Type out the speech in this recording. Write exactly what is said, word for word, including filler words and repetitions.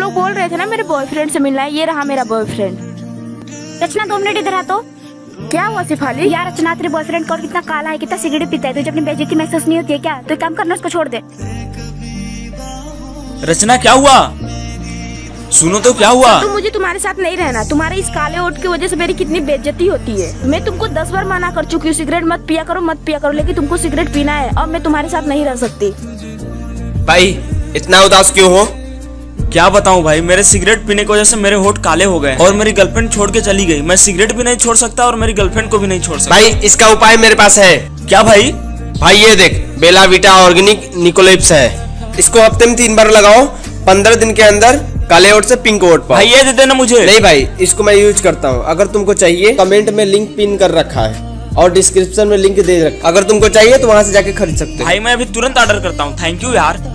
लोग बोल रहे थे ना मेरे बॉयफ्रेंड से मिलना है, ये रहा मेरा बॉयफ्रेंड। रचना दो मिनट इधर आ। तो क्या हुआ सिफाली? यार रचना तेरे बॉयफ्रेंड को कितना काला है, कितना सिगरेट पीता है, तुझे अपनी बेइज्जती महसूस नहीं होती है क्या? तो एक काम करना, उसको छोड़ दे। रचना क्या हुआ? सुनो तो क्या हुआ? तो मुझे तुम्हारे साथ नहीं रहना। तुम्हारे इस काले ओट की वजह से मेरी कितनी बेइज्जती होती है। मैं तुमको दस बार मना कर चुकी हूँ, सिगरेट मत पिया करो मत पिया करो, लेकिन तुमको सिगरेट पीना है और मैं तुम्हारे साथ नहीं रह सकती। भाई इतना उदास क्यों हो? क्या बताऊं भाई, मेरे सिगरेट पीने की वजह से मेरे होठ काले हो गए और मेरी गर्लफ्रेंड छोड़ के चली गई। मैं सिगरेट भी नहीं छोड़ सकता और मेरी गर्लफ्रेंड को भी नहीं छोड़ सकता। भाई इसका उपाय मेरे पास है। क्या भाई? भाई ये देख, बेला वीटा ऑर्गेनिक निकोलिप्स है। इसको हफ्ते में तीन बार लगाओ, पंद्रह दिन के अंदर काले ओट से पिंक ओट पाओ। भाई ये दे देना मुझे। नहीं भाई, इसको मैं यूज करता हूँ। अगर तुमको चाहिए कमेंट में लिंक पिन कर रखा है और डिस्क्रिप्शन में लिंक दे रखा है। अगर तुमको चाहिए तो वहां से जाके खरीद सकते हो। भाई मैं अभी तुरंत ऑर्डर करता हूँ। थैंक यू यार।